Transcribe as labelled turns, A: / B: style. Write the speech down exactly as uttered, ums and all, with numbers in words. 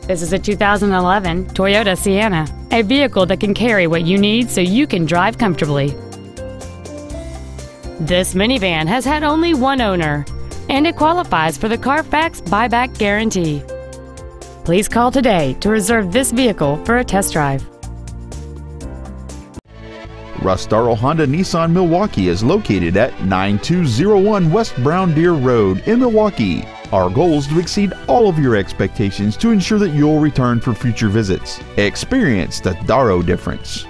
A: This is a two thousand eleven Toyota Sienna, a vehicle that can carry what you need so you can drive comfortably. This minivan has had only one owner, and it qualifies for the Carfax buyback guarantee. Please call today to reserve this vehicle for a test drive.
B: Russ Darrow Honda Nissan Milwaukee is located at nine two zero one West Brown Deer Road in Milwaukee. Our goal is to exceed all of your expectations to ensure that you'll return for future visits. Experience the Darrow difference.